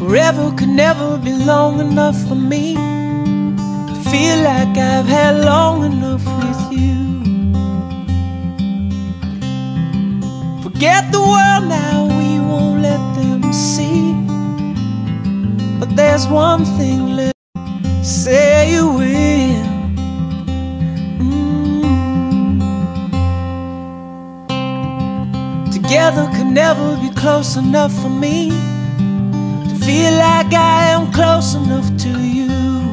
Forever could never be long enough for me to feel like I've had long enough with you. Forget the world now, we won't let them see. But there's one thing left, say you will. Together could never be close enough for me to feel like I am close enough to you.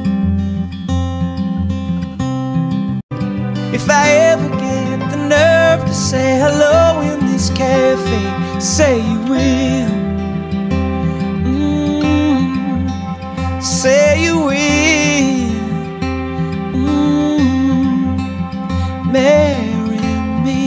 If I ever get the nerve to say hello in this cafe, say you will. Say you will. Marry me.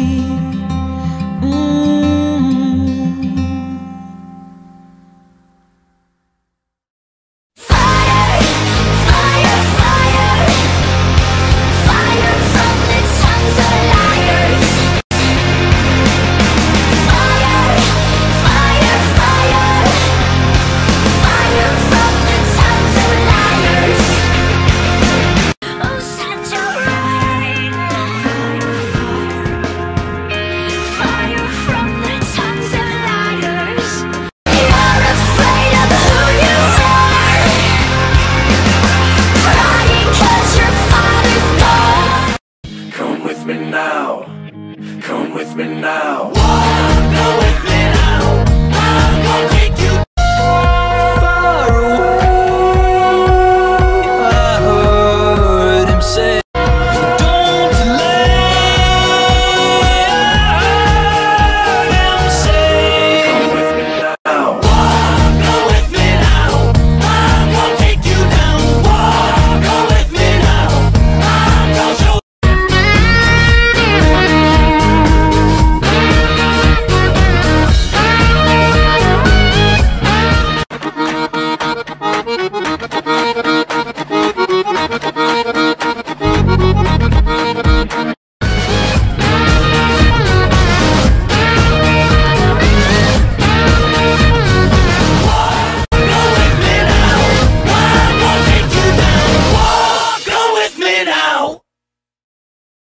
Come with me now.